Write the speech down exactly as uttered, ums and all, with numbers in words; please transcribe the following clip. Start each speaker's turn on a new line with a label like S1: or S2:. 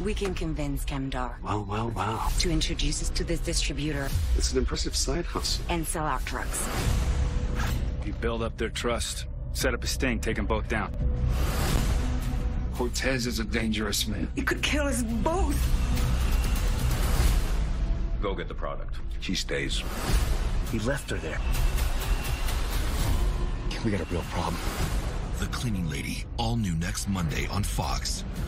S1: We can convince Chemdar.
S2: Wow, wow, wow.
S1: To introduce us to this distributor.
S2: It's an impressive side hustle.
S1: And sell our trucks.
S3: You build up their trust. Set up a sting, take them both down.
S4: Cortés is a dangerous man.
S1: He could kill us both.
S5: Go get the product. She stays.
S6: He left her there. We got a real problem.
S7: The Cleaning Lady, all new next Monday on Fox.